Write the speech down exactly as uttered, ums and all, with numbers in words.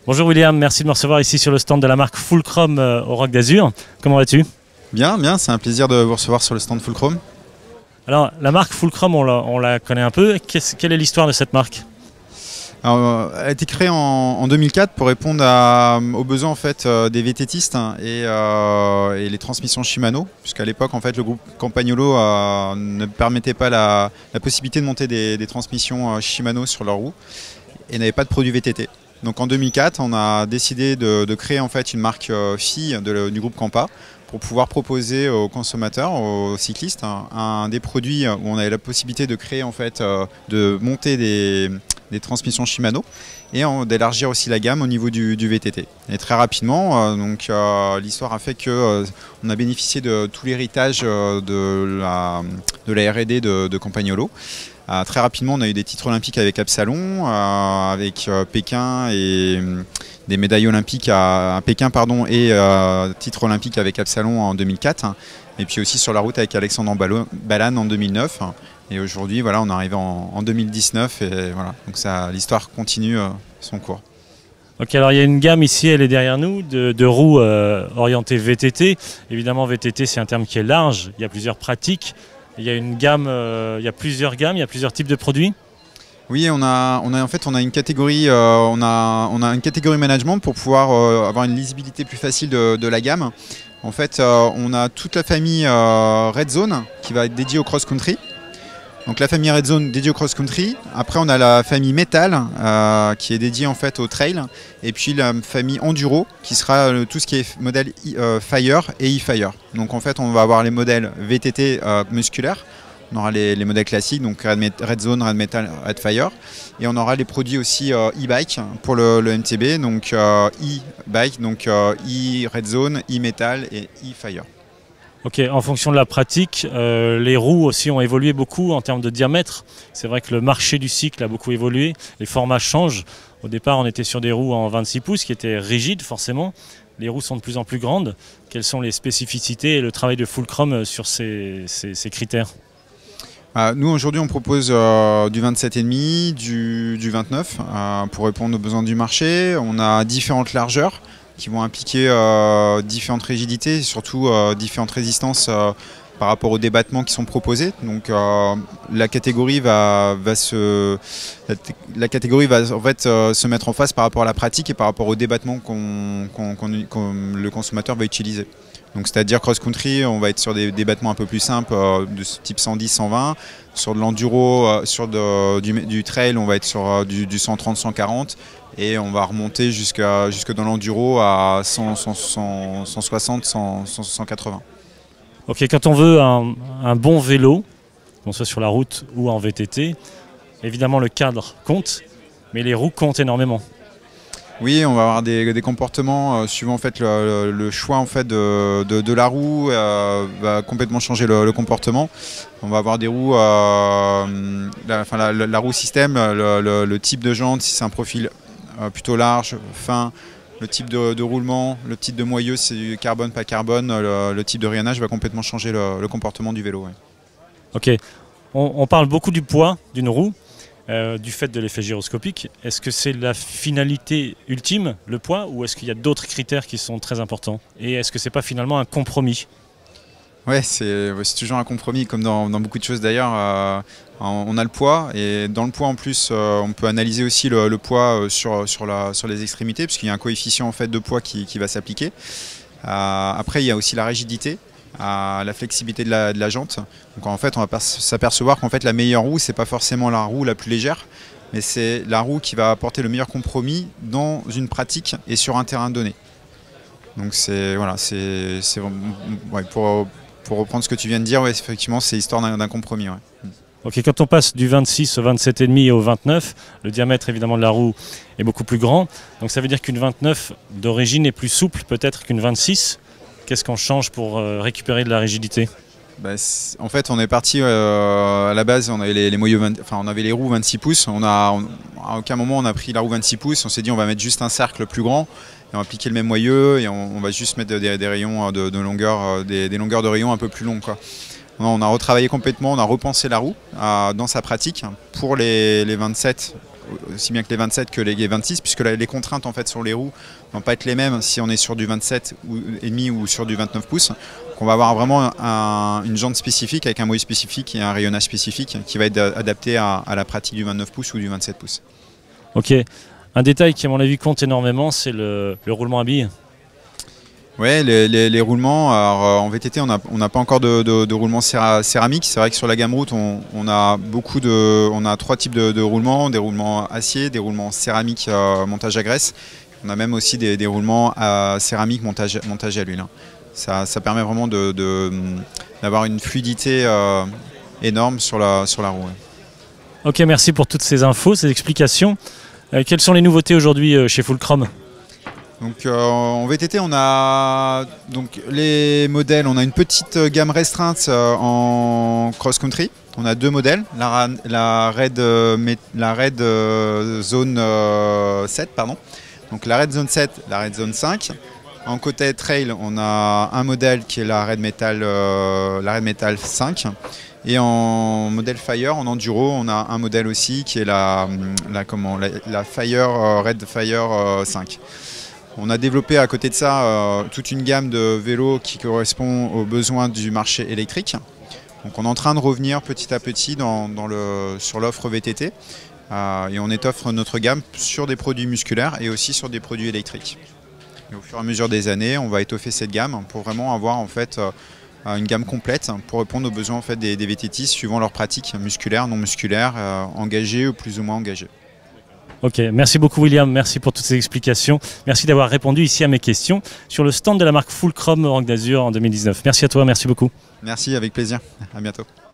Bonjour William, merci de me recevoir ici sur le stand de la marque Fulcrum euh, au Roc d'Azur. Comment vas-tu? Bien, bien, c'est un plaisir de vous recevoir sur le stand Fulcrum. Alors la marque Fulcrum, on la, on la connaît un peu. Qu'est-ce, quelle est l'histoire de cette marque? Alors, elle a été créée en, en deux mille quatre pour répondre à, aux besoins en fait, euh, des vététistes et, euh, et les transmissions Shimano, puisqu'à l'époque en fait, le groupe Campagnolo euh, ne permettait pas la, la possibilité de monter des, des transmissions euh, Shimano sur leurs roues et n'avait pas de produits V T T. Donc en deux mille quatre, on a décidé de, de créer en fait une marque euh, fille de, du groupe Campa pour pouvoir proposer aux consommateurs, aux cyclistes, un, un des produits où on avait la possibilité de créer en fait, euh, de monter des, des transmissions Shimano et d'élargir aussi la gamme au niveau du, du V T T. Et très rapidement, euh, donc euh, l'histoire a fait que euh, on a bénéficié de tout l'héritage euh, de la, de la R et D de, de Campagnolo. Euh, très rapidement, on a eu des titres olympiques avec Absalon, euh, avec euh, Pékin et euh, des médailles olympiques à, à Pékin pardon, et euh, titres olympiques avec Absalon en deux mille quatre. Et puis aussi sur la route avec Alexandre Ballan en deux mille neuf. Et aujourd'hui, voilà, on arrive en, en deux mille dix-neuf et voilà, donc ça, l'histoire continue euh, son cours. Ok, alors il y a une gamme ici, elle est derrière nous, de, de roues euh, orientées V T T. Évidemment, V T T, c'est un terme qui est large, il y a plusieurs pratiques. Il y a une gamme, euh, il y a plusieurs gammes, il y a plusieurs types de produits. Oui, on a, on a en fait on a une catégorie, euh, on a, on a une catégorie management pour pouvoir euh, avoir une lisibilité plus facile de, de la gamme. En fait, euh, on a toute la famille euh, Red Zone qui va être dédiée au cross country. Donc la famille Red Zone dédiée au cross country. Après, on a la famille Metal euh, qui est dédiée en fait au trail. Et puis la famille Enduro qui sera euh, tout ce qui est modèle euh, Fire et e-Fire. Donc en fait, on va avoir les modèles V T T euh, musculaires. On aura les, les modèles classiques, donc Red Zone, Red Metal, Red Fire. Et on aura les produits aussi euh, e-bike pour le, le M T B, donc euh, e-bike, donc euh, e-Red Zone, e-Metal et e-Fire. Ok, en fonction de la pratique, euh, les roues aussi ont évolué beaucoup en termes de diamètre. C'est vrai que le marché du cycle a beaucoup évolué, les formats changent. Au départ, on était sur des roues en vingt-six pouces qui étaient rigides forcément. Les roues sont de plus en plus grandes. Quelles sont les spécificités et le travail de Fulcrum sur ces, ces, ces critères? Euh, nous aujourd'hui on propose euh, du vingt-sept virgule cinq, du, du vingt-neuf euh, pour répondre aux besoins du marché. On a différentes largeurs qui vont impliquer euh, différentes rigidités et surtout euh, différentes résistances euh, par rapport aux débattements qui sont proposés. Donc euh, la catégorie va, va se la, la catégorie va en fait euh, se mettre en face par rapport à la pratique et par rapport aux débattements qu'on, qu'on, qu'on, qu'on le consommateur va utiliser. Donc c'est-à-dire cross-country, on va être sur des débattements un peu plus simples, euh, de ce type cent dix cent vingt. Sur de l'enduro, euh, sur de, du, du trail, on va être sur euh, du, du cent trente cent quarante. Et on va remonter jusqu'à, jusque dans l'enduro à cent, cent, cent, cent soixante, cent, cent quatre-vingts. Ok, quand on veut un, un bon vélo, qu'on soit sur la route ou en V T T, évidemment le cadre compte, mais les roues comptent énormément. Oui, on va avoir des, des comportements euh, suivant en fait, le, le choix en fait, de, de, de la roue euh, va complètement changer le, le comportement. On va avoir des roues, euh, la, enfin, la, la roue système, le, le, le type de jante, si c'est un profil euh, plutôt large, fin, le type de, de roulement, le type de moyeu, c'est du carbone, pas carbone, le, le type de rayonnage va complètement changer le, le comportement du vélo. Ouais. Ok, on, on parle beaucoup du poids d'une roue. Euh, du fait de l'effet gyroscopique, est-ce que c'est la finalité ultime, le poids, ou est-ce qu'il y a d'autres critères qui sont très importants? Et est-ce que c'est pas finalement un compromis? Ouais, c'est toujours un compromis, comme dans, dans beaucoup de choses d'ailleurs. Euh, on a le poids, et dans le poids en plus, euh, on peut analyser aussi le, le poids sur, sur, la, sur les extrémités, puisqu'il y a un coefficient en fait, de poids qui, qui va s'appliquer. Euh, après, il y a aussi la rigidité, à la flexibilité de la, de la jante. Donc en fait, on va s'apercevoir qu'en fait, la meilleure roue, c'est pas forcément la roue la plus légère, mais c'est la roue qui va apporter le meilleur compromis dans une pratique et sur un terrain donné. Donc c'est voilà, c'est ouais, pour, pour reprendre ce que tu viens de dire, ouais, effectivement, c'est histoire d'un compromis. Ouais. Ok, quand on passe du vingt-six au vingt-sept virgule cinq et au vingt-neuf, le diamètre évidemment de la roue est beaucoup plus grand. Donc ça veut dire qu'une vingt-neuf d'origine est plus souple peut-être qu'une vingt-six. Qu'est-ce qu'on change pour euh, récupérer de la rigidité? Bah, en fait, on est parti euh, à la base, on avait les, les moyeux vingt, enfin, on avait les roues vingt-six pouces. On a, on, à aucun moment on a pris la roue vingt-six pouces. On s'est dit on va mettre juste un cercle plus grand et on va appliquer le même moyeu et on, on va juste mettre des, des rayons de, de longueur, des, des longueurs de rayons un peu plus longues, quoi. On a retravaillé complètement, on a repensé la roue euh, dans sa pratique pour les, les vingt-sept aussi bien que les vingt-sept que les vingt-six, puisque les contraintes en fait sur les roues ne vont pas être les mêmes si on est sur du vingt-sept virgule cinq ou sur du vingt-neuf pouces. Donc on va avoir vraiment un, une jante spécifique avec un moyen spécifique et un rayonnage spécifique qui va être adapté à, à la pratique du vingt-neuf pouces ou du vingt-sept pouces. Ok, un détail qui à mon avis compte énormément, c'est le, le roulement à billes. Oui, les, les, les roulements. Alors, en V T T, on n'a on n'a pas encore de, de, de roulement céra, céramique. C'est vrai que sur la gamme route, on, on a beaucoup de, on a trois types de, de roulements, des roulements acier, des roulements céramique euh, montage à graisse. On a même aussi des, des roulements à céramique montage, montage à l'huile. Ça, ça permet vraiment de, de, d'avoir une fluidité euh, énorme sur la, sur la roue. Ok, merci pour toutes ces infos, ces explications. Euh, quelles sont les nouveautés aujourd'hui euh, chez Fulcrum ? Donc euh, en V T T, on a donc les modèles, on a une petite gamme restreinte euh, en cross-country. On a deux modèles, la, la Red, euh, la Red euh, Zone euh, sept, pardon. Donc la Red Zone sept, la Red Zone cinq. En côté trail, on a un modèle qui est la Red Metal, euh, la Red Metal cinq. Et en modèle Fire, en enduro, on a un modèle aussi qui est la, la, comment, la, la Fire, euh, Red Fire euh, cinq. On a développé à côté de ça euh, toute une gamme de vélos qui correspond aux besoins du marché électrique. Donc on est en train de revenir petit à petit dans, dans le, sur l'offre V T T euh, et on étoffe notre gamme sur des produits musculaires et aussi sur des produits électriques. Et au fur et à mesure des années, on va étoffer cette gamme pour vraiment avoir en fait, euh, une gamme complète pour répondre aux besoins en fait, des, des V T T suivant leurs pratiques musculaires, non musculaires, euh, engagées ou plus ou moins engagées. Ok, merci beaucoup William, merci pour toutes ces explications. Merci d'avoir répondu ici à mes questions sur le stand de la marque Fulcrum Roc d'Azur en deux mille dix-neuf. Merci à toi, merci beaucoup. Merci, avec plaisir. À bientôt.